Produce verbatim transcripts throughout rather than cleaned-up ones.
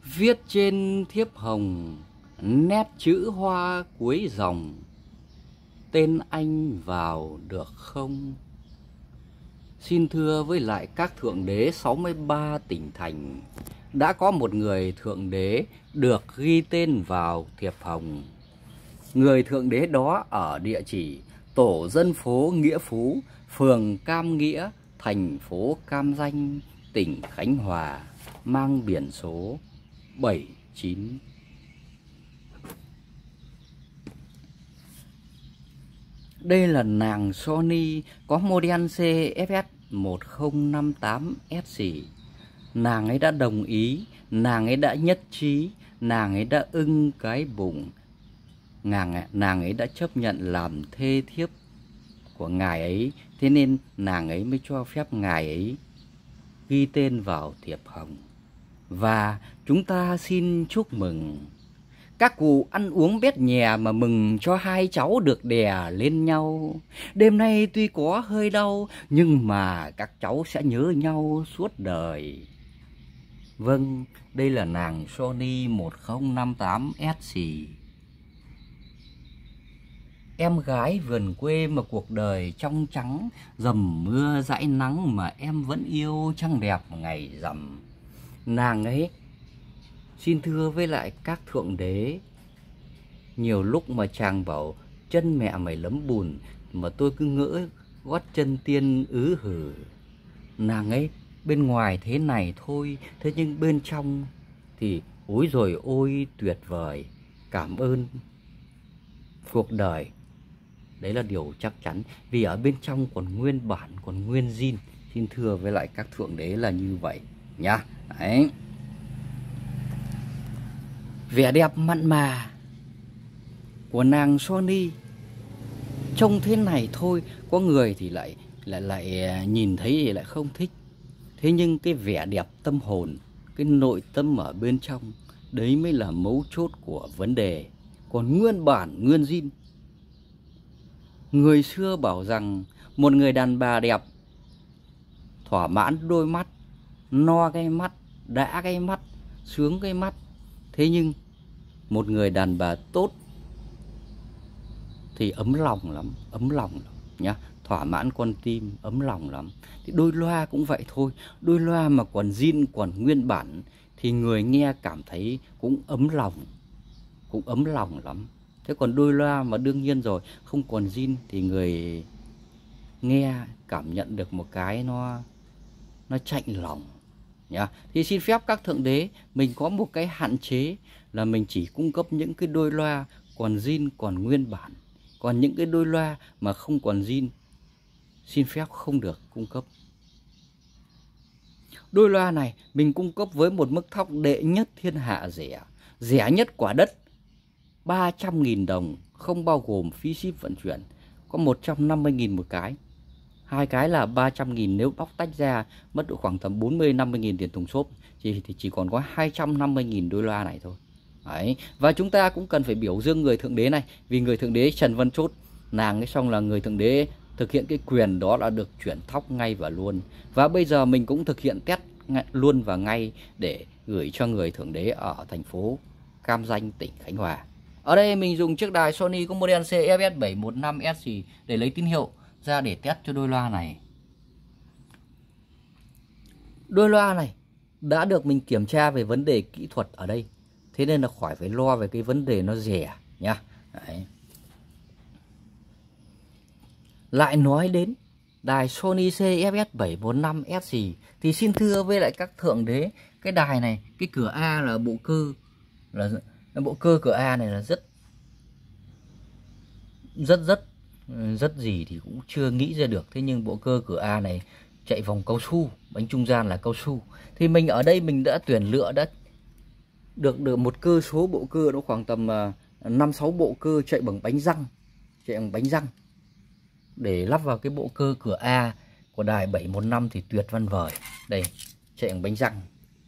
Viết trên thiếp hồng, nét chữ hoa cuối dòng, tên anh vào được không? Xin thưa với lại các thượng đế sáu mươi ba tỉnh thành, đã có một người thượng đế được ghi tên vào thiệp hồng. Người thượng đế đó ở địa chỉ tổ dân phố Nghĩa Phú, phường Cam Nghĩa, thành phố Cam Ranh, tỉnh Khánh Hòa, mang biển số bảy chín. Đây là nàng Sony có model xê ép ét một không năm tám ét xê. Nàng ấy đã đồng ý, nàng ấy đã nhất trí, nàng ấy đã ưng cái bụng. Nàng, nàng ấy đã chấp nhận làm thê thiếp của ngài ấy, thế nên nàng ấy mới cho phép ngài ấy ghi tên vào thiệp hồng. Và chúng ta xin chúc mừng. Các cụ ăn uống bét nhè mà mừng cho hai cháu được đè lên nhau. Đêm nay tuy có hơi đau, nhưng mà các cháu sẽ nhớ nhau suốt đời. Vâng, đây là nàng Sony một không năm tám ét xê. Em gái vườn quê mà cuộc đời trong trắng, dầm mưa dãi nắng mà em vẫn yêu trăng đẹp ngày rằm. Nàng ấy xin thưa với lại các thượng đế, nhiều lúc mà chàng bảo chân mẹ mày lấm bùn, mà tôi cứ ngỡ gót chân tiên ứ hử. Nàng ấy bên ngoài thế này thôi, thế nhưng bên trong thì ối rồi ôi tuyệt vời. Cảm ơn cuộc đời. Đấy là điều chắc chắn, vì ở bên trong còn nguyên bản, còn nguyên zin. Xin thưa với lại các thượng đế là như vậy nhá. Đấy. Vẻ đẹp mặn mà của nàng Sony trông thế này thôi, có người thì lại lại lại nhìn thấy thì lại không thích. Thế nhưng cái vẻ đẹp tâm hồn, cái nội tâm ở bên trong, đấy mới là mấu chốt của vấn đề. Còn nguyên bản, nguyên zin. Người xưa bảo rằng một người đàn bà đẹp thỏa mãn đôi mắt, no cái mắt, đã cái mắt, sướng cái mắt. Thế nhưng một người đàn bà tốt thì ấm lòng lắm, ấm lòng lắm nhá, thỏa mãn con tim, ấm lòng lắm. Thì đôi loa cũng vậy thôi, đôi loa mà còn zin, còn nguyên bản thì người nghe cảm thấy cũng ấm lòng, cũng ấm lòng lắm. Thế còn đôi loa mà đương nhiên rồi, không còn zin thì người nghe cảm nhận được một cái nó nó chạnh lòng nhá. Thì xin phép các thượng đế, mình có một cái hạn chế là mình chỉ cung cấp những cái đôi loa còn zin, còn nguyên bản. Còn những cái đôi loa mà không còn zin, xin phép không được cung cấp. Đôi loa này mình cung cấp với một mức thóc đệ nhất thiên hạ rẻ, rẻ nhất quả đất, ba trăm nghìn đồng, không bao gồm phí ship vận chuyển, có một trăm năm mươi nghìn một cái. Hai cái là ba trăm nghìn, nếu bóc tách ra mất độ khoảng tầm bốn mươi năm mươi nghìn tiền thùng xốp, thì, thì chỉ còn có hai trăm năm mươi nghìn đôi loa này thôi. Đấy. Và chúng ta cũng cần phải biểu dương người thượng đế này, vì người thượng đế Trần Văn Chốt, nàng ấy xong là người thượng đế thực hiện cái quyền đó là được chuyển thóc ngay và luôn. Và bây giờ mình cũng thực hiện test luôn và ngay để gửi cho người thượng đế ở thành phố Cam Ranh, tỉnh Khánh Hòa. Ở đây mình dùng chiếc đài Sony có model xê ép ét bảy một năm ét xê để lấy tín hiệu ra để test cho đôi loa này. Đôi loa này đã được mình kiểm tra về vấn đề kỹ thuật ở đây, thế nên là khỏi phải lo về cái vấn đề nó rẻ nhá. Đấy. Lại nói đến đài Sony xê ép ét bảy một năm ét xê thì xin thưa với lại các thượng đế, cái đài này, cái cửa A là bộ cơ, là bộ cơ cửa A này là rất rất rất rất gì thì cũng chưa nghĩ ra được. Thế nhưng bộ cơ cửa A này chạy vòng cao su, bánh trung gian là cao su. Thì mình ở đây mình đã tuyển lựa, đã được được một cơ số bộ cơ nó khoảng tầm năm sáu bộ cơ chạy bằng bánh răng, chạy bằng bánh răng để lắp vào cái bộ cơ cửa A của đài bảy một năm thì tuyệt vời vời. Đây, chạy bằng bánh răng.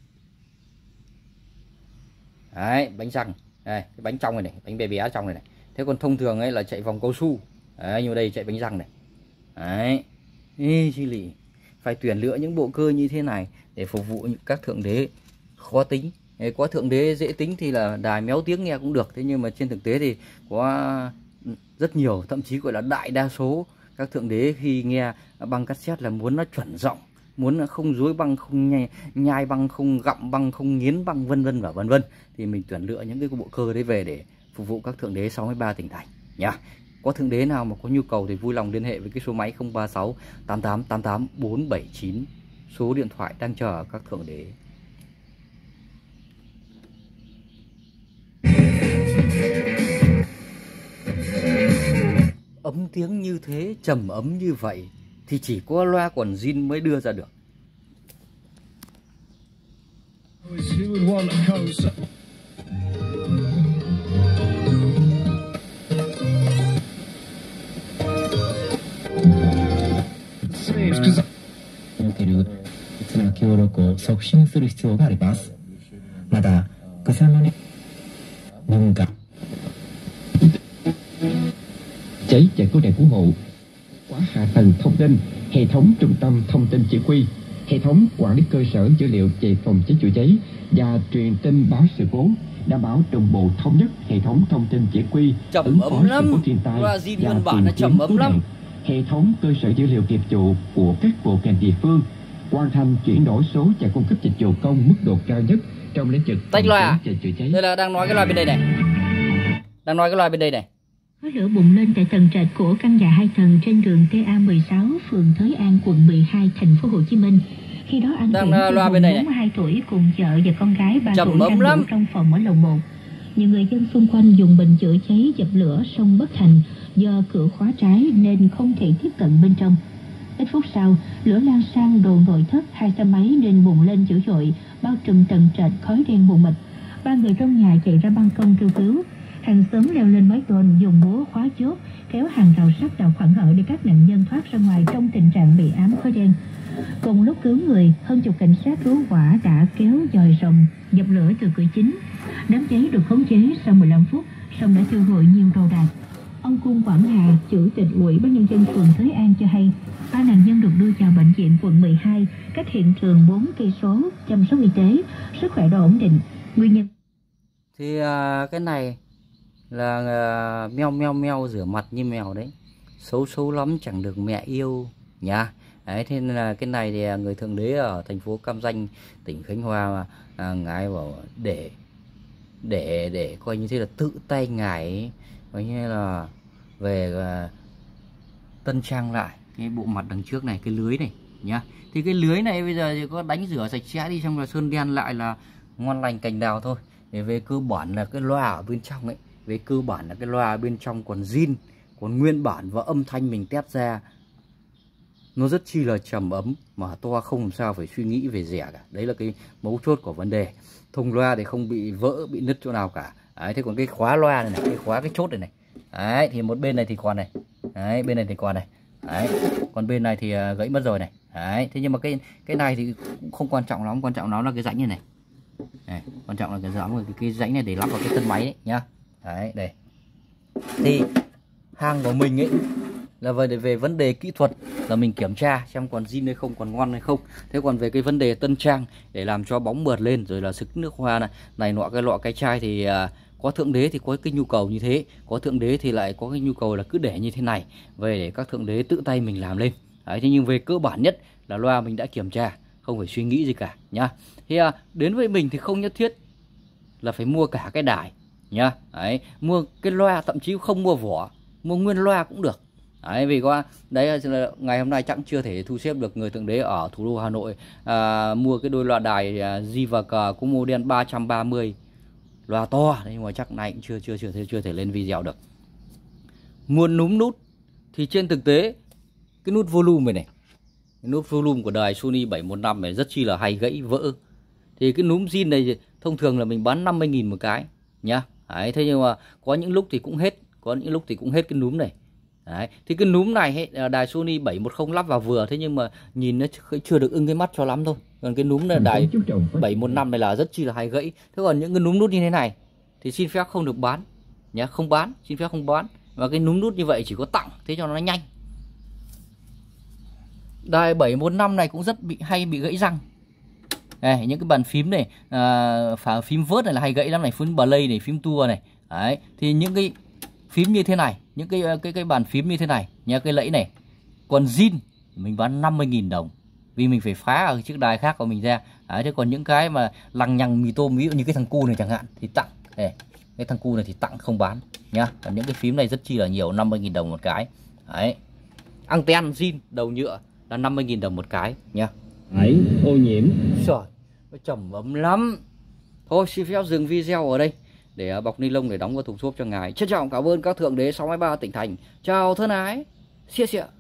Đấy, bánh răng. Đây, cái bánh trong này này, bánh bé bé trong này này. Thế còn thông thường ấy là chạy vòng cao su. Đấy, nhưng đây chạy bánh răng này. Đấy. Ê, chi lì. Phải tuyển lựa những bộ cơ như thế này để phục vụ các thượng đế khó tính Đấy, có thượng đế dễ tính thì là đài méo tiếng nghe cũng được. Thế nhưng mà trên thực tế thì có rất nhiều, thậm chí gọi là đại đa số các thượng đế khi nghe băng cassette là muốn nó chuẩn giọng, muốn không dối băng, không nhai, nhai băng, không gặm băng, không nghiến băng, vân vân và vân vân, thì mình tuyển lựa những cái bộ cơ đấy về để phục vụ các thượng đế sáu mươi ba tỉnh thành nhá. Có thượng đế nào mà có nhu cầu thì vui lòng liên hệ với cái số máy không ba sáu tám tám tám tám bốn bảy chín, số điện thoại đang chờ các thượng đế. Ấm tiếng như thế, trầm ấm như vậy thì chỉ có loa quần jean mới đưa ra được. Cháy chạy cứu nạn cứu hộ, quá hạ tầng thông tin, hệ thống trung tâm thông tin chỉ huy, hệ thống quản lý cơ sở dữ liệu về phòng cháy chữa cháy và truyền tin báo sự cố, đảm bảo đồng bộ thống nhất hệ thống thông tin chỉ huy, Trầm ấm lắm, loa zin nguyên bản nó trầm ấm lắm. Hệ thống cơ sở dữ liệu nghiệp vụ của các bộ ngành địa phương hoàn thành chuyển đổi số và cung cấp dịch vụ công mức độ cao nhất trong lĩnh vực tách loa. Đây là đang nói cái loa bên đây này, đang nói cái loa bên đây này. Khói lửa bùng lên tại tầng trệt của căn nhà hai tầng trên đường T A mười sáu, phường Thới An, quận mười hai, thành phố Hồ Chí Minh. Khi đó anh đang uh, loa bên đây này, bốn mươi hai tuổi cùng vợ và con gái ba trầm tuổi đang lắm. ngủ trong phòng ở lầu một. Nhiều người dân xung quanh dùng bình chữa cháy dập lửa song bất thành do cửa khóa trái nên không thể tiếp cận bên trong. Ít phút sau, lửa lan sang đồ nội thất, hai xe máy nên bùng lên dữ dội, bao trùm tầng trệt khói đen mù mịt. Ba người trong nhà chạy ra ban công kêu cứu. Hàng xóm leo lên mái tôn dùng búa khóa chốt, kéo hàng rào sắt đào khoảng hở để các nạn nhân thoát ra ngoài trong tình trạng bị ám khói đen. Cùng lúc cứu người, hơn chục cảnh sát cứu hỏa đã kéo dòi rồng dập lửa từ cửa chính. Đám cháy được khống chế sau mười lăm phút, song đã thiêu rụi nhiều đồ đạc. Ông Cung Quảng Hà, chủ tịch Ủy ban nhân dân phường Thới An cho hay, ba nạn nhân được đưa vào bệnh viện quận mười hai, cách hiện trường bốn cây số, chăm sóc y tế, sức khỏe đã ổn định. Nguyên nhân thì uh, cái này là uh, meo meo meo rửa mặt như mèo đấy, xấu xấu lắm chẳng được mẹ yêu nhá. Đấy, thế nên là cái này thì người thượng đế ở thành phố Cam Ranh, tỉnh Khánh Hòa mà à, ngài bảo để để để coi như thế là tự tay ngài coi như là về uh, tân trang lại cái bộ mặt đằng trước này, cái lưới này nhá. Thì cái lưới này bây giờ thì có đánh rửa sạch sẽ đi, xong là sơn đen lại là ngon lành cành đào thôi. Để về cơ bản là cái loa ở bên trong ấy, về cơ bản là cái loa bên trong còn zin, còn nguyên bản và âm thanh mình test ra nó rất chi là trầm ấm mà to, không làm sao phải suy nghĩ về rẻ cả. Đấy là cái mấu chốt của vấn đề. Thùng loa thì không bị vỡ, bị nứt chỗ nào cả. Đấy, thế còn cái khóa loa này, này, cái khóa cái chốt này này. Đấy, thì một bên này thì còn này. Đấy, bên này thì còn này. Đấy, còn bên này thì gãy mất rồi này. Đấy, thế nhưng mà cái cái này thì cũng không quan trọng lắm, quan trọng nó là cái rãnh như này. Này, quan trọng là cái rãnh cái, cái rãnh này để lắp vào cái thân máy đấy nhá. Đấy, đây. Thì hàng của mình ấy là về về vấn đề kỹ thuật là mình kiểm tra xem còn zin hay không, còn ngon hay không. Thế còn về cái vấn đề tân trang để làm cho bóng mượt lên, rồi là sức nước hoa này, này nọ cái lọ cái chai thì à, có thượng đế thì có cái nhu cầu như thế, có thượng đế thì lại có cái nhu cầu là cứ để như thế này về để các thượng đế tự tay mình làm lên. Đấy, thế nhưng về cơ bản nhất là loa mình đã kiểm tra, không phải suy nghĩ gì cả nhá. Thì à, đến với mình thì không nhất thiết là phải mua cả cái đài nhá. Đấy, mua cái loa, thậm chí không mua vỏ, mua nguyên loa cũng được. Đấy, vì có đấy là ngày hôm nay chắc chưa thể thu xếp được người thượng đế ở thủ đô Hà Nội à, mua cái đôi loa đài à, G và K có model ba trăm ba mươi, loa to đấy, nhưng mà chắc này cũng chưa chưa chưa chưa, chưa thể lên video được. Muốn núm nút thì trên thực tế cái nút volume này này, cái nút volume của đài Sony bảy một năm này rất chi là hay gãy vỡ. Thì cái núm zin này thông thường là mình bán năm mươi nghìn một cái nhá. Đấy, thế nhưng mà có những lúc thì cũng hết, có những lúc thì cũng hết cái núm này. Đấy, thì cái núm này ấy, đài Sony bảy một không lắp vào vừa, thế nhưng mà nhìn nó chưa được ưng cái mắt cho lắm thôi. Còn cái núm này đài bảy một năm này là rất chi là hay gãy. Thế còn những cái núm nút như thế này thì xin phép không được bán nhá, không bán, xin phép không bán. Và cái núm nút như vậy chỉ có tặng thế cho nó nhanh. Đài bảy một năm này cũng rất bị hay bị gãy răng. Đây, những cái bàn phím này, à, phá phím vớt này là hay gãy lắm này, phím play này, phím tua này. Đấy, thì những cái phím như thế này, những cái cái cái bàn phím như thế này nha, cái lẫy này. Còn zin mình bán năm mươi nghìn đồng. Vì mình phải phá ở chiếc đài khác của mình ra. Đấy, thế còn những cái mà lằng nhằng mì tôm, ví dụ như cái thằng cu này chẳng hạn thì tặng. Đây, cái thằng cu này thì tặng không bán nhá. Còn những cái phím này rất chi là nhiều, năm mươi nghìn đồng một cái. Đấy. Anten zin đầu nhựa là năm mươi nghìn đồng một cái nhá. Đấy, ô nhiễm. Trời, nó trầm ấm lắm. Thôi xin phép dừng video ở đây để bọc ni lông để đóng vào thùng xốp cho ngài. Trân trọng cảm ơn các thượng đế sáu mươi ba tỉnh thành. Chào thân ái. Xia xịa.